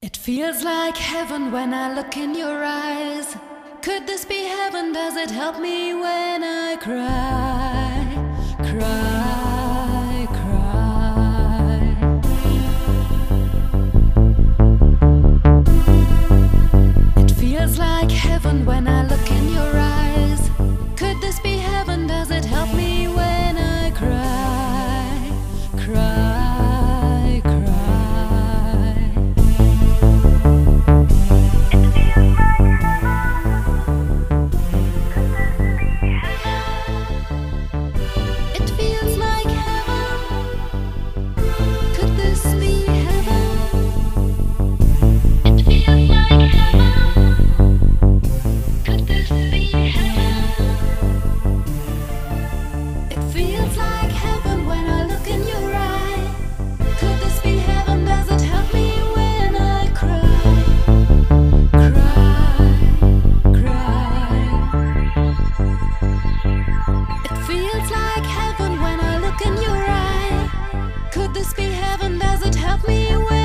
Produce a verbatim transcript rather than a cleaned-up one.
It feels like heaven when I look in your eyes. Could this be heaven? Does it help me when I cry? Cry, cry. It feels like heaven when I look in your eyes. Could this be heaven? Does it help me when I cry? Cry, cry. It feels like heaven. Could this be heaven? It feels like heaven. Could this be heaven? It feels like heaven when I look in your eye. Could this be heaven? Does it help me when I cry? Cry, cry. It feels like heaven when I look in your eye. Could this be heaven? Does it help me when